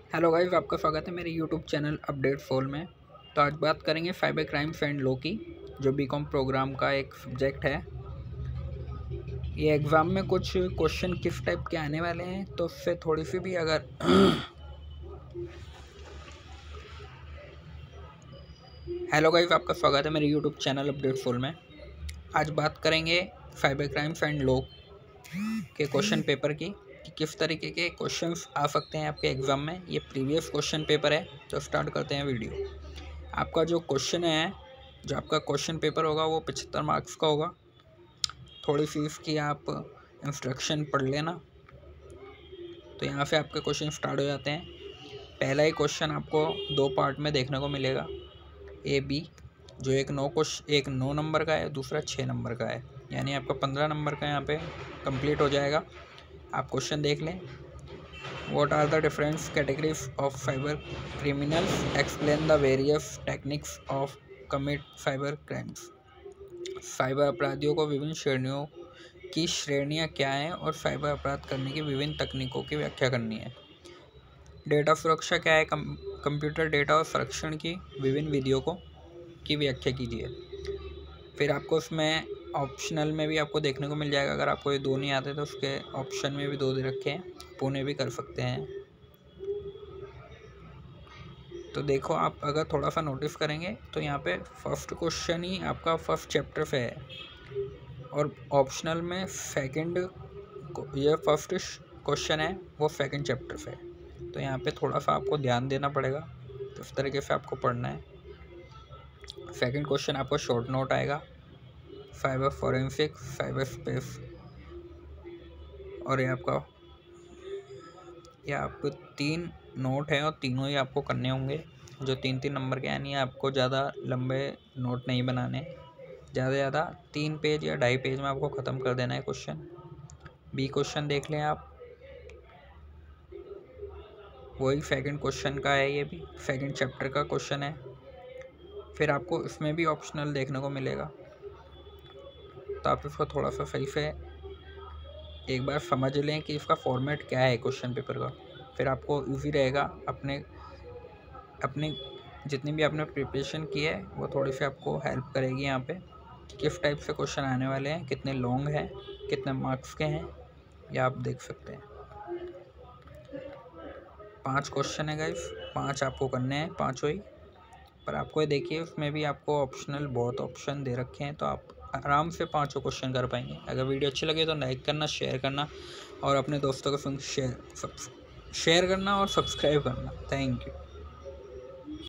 Hello guys, आपका स्वागत है मेरे यूट्यूब चैनल अपडेट फोल में। तो आज बात करेंगे साइबर क्राइम्स एंड लॉ की, जो बीकॉम प्रोग्राम का एक सब्जेक्ट है। ये एग्ज़ाम में कुछ क्वेश्चन किस टाइप के आने वाले हैं, तो उससे थोड़ी सी भी अगर हेलो गाइस, आपका स्वागत है मेरे यूट्यूब चैनल अपडेट फोल में। आज बात करेंगे साइबर क्राइम्स एंड लॉ के क्वेश्चन पेपर की कि किस तरीके के क्वेश्चंस आ सकते हैं आपके एग्ज़ाम में। ये प्रीवियस क्वेश्चन पेपर है। तो स्टार्ट करते हैं वीडियो। आपका जो क्वेश्चन है, जो आपका क्वेश्चन पेपर होगा वो 75 मार्क्स का होगा। थोड़ी सी इसकी आप इंस्ट्रक्शन पढ़ लेना। तो यहाँ से आपके क्वेश्चन स्टार्ट हो जाते हैं। पहला ही क्वेश्चन आपको दो पार्ट में देखने को मिलेगा, ए बी, जो एक 9 नंबर का है, दूसरा 6 नंबर का है, यानी आपका 15 नंबर का यहाँ पे कंप्लीट हो जाएगा। आप क्वेश्चन देख लें। What are the different categories of cyber criminals? Explain the various techniques of commit cyber crimes. Cyber अपराधियों को विभिन्न श्रेणियों की श्रेणियाँ क्या हैं और साइबर अपराध करने की विभिन्न तकनीकों की व्याख्या करनी है। डेटा सुरक्षा क्या है, कंप्यूटर डेटा और संरक्षण की विभिन्न विधियों की व्याख्या कीजिए। फिर आपको उसमें ऑप्शनल में भी आपको देखने को मिल जाएगा। अगर आपको ये दो नहीं आते तो उसके ऑप्शन में भी दो दे रखे हैं, आप उन्हें भी कर सकते हैं। तो देखो, आप अगर थोड़ा सा नोटिस करेंगे तो यहाँ पे फर्स्ट क्वेश्चन ही आपका फर्स्ट चैप्टर से है और ऑप्शनल में सेकंड, ये फर्स्ट क्वेश्चन है वो सेकंड चैप्टर से है। तो यहाँ पे थोड़ा सा आपको ध्यान देना पड़ेगा, तो इस तरीके से आपको पढ़ना है। सेकंड क्वेश्चन आपको शॉर्ट नोट आएगा, साइबर फॉरेंसिक, साइबर स्पेस, और ये आपको 3 नोट है और तीनों ही आपको करने होंगे, जो 3-3 नंबर के, यानी आपको ज़्यादा लंबे नोट नहीं बनाने। ज़्यादा 3 पेज या 2.5 पेज में आपको ख़त्म कर देना है क्वेश्चन। बी क्वेश्चन देख लें आप, वही सेकंड क्वेश्चन का है, ये भी सेकंड चैप्टर का क्वेश्चन है। फिर आपको इसमें भी ऑप्शनल देखने को मिलेगा, तो आप इसको थोड़ा सा सही से एक बार समझ लें कि इसका फॉर्मेट क्या है क्वेश्चन पेपर का। फिर आपको इजी रहेगा अपने जितनी भी आपने प्रिपरेशन की है वो थोड़ी सी आपको हेल्प करेगी यहाँ पे, किस टाइप से क्वेश्चन आने वाले हैं, कितने लॉन्ग हैं, कितने मार्क्स के हैं, या आप देख सकते हैं। 5 क्वेश्चन है गाइस, 5 आपको करने हैं, 5 ही। पर आपको ये देखिए, उसमें भी आपको ऑप्शनल बहुत ऑप्शन दे रखे हैं, तो आप आराम से 5 क्वेश्चन कर पाएंगे। अगर वीडियो अच्छी लगे तो लाइक करना, शेयर करना और अपने दोस्तों के संग शेयर करना और सब्सक्राइब करना। Thank you.